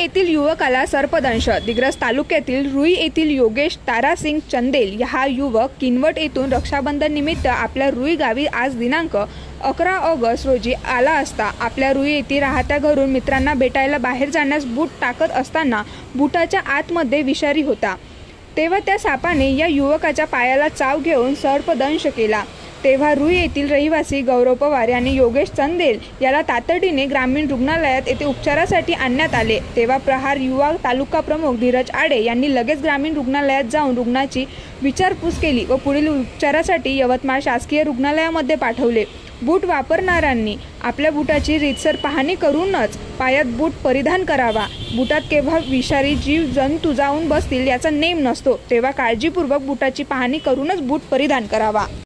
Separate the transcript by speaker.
Speaker 1: येथील युवकाला सर्पदंश। दिग्रस तालुक्यातील रुई येथील योगेश तारासिंग चंदेल हा युवक किनवट येथून रक्षाबंधन निमित्त आपल्या रुई गावी आज दिनांक 11 ऑगस्ट रोजी आला असता आपल्या रुई येथील राहत्या घरून मित्रांना भेटायला बाहेर जाण्यास बूट टाकत असताना बुटाच्या आतमध्ये विषारी होता। तेव्हा त्या सापाने या युवकाच्या पायाला चाव घेऊन सर्पदंश केला। तेव्हा रुई येथील रहिवासी गौरव पवार यांनी योगेश चंदेल याला तातडीने ग्रामीण रुग्णालयात येथे उपचारासाठी आणण्यात आले। तेव्हा प्रहार युवा तालुका प्रमुख धीरज आडे यांनी लगेच ग्रामीण रुग्णालयात जाऊन रुग्णाची विचारपूस केली व पुढील उपचारासाठी यवतमाळ शासकीय रुग्णालयामध्ये पाठवले। बूट वापरणाऱ्यांनी आपल्या बुटाची रीतसर पाहणी करूनच पायात बूट परिधान करावा। बुटात केव्हा विषारी जीव जंतू जाऊन बसतील याचा नेम नसतो, तेव्हा काळजीपूर्वक बुटाची पाहणी करूनच बूट परिधान करावा।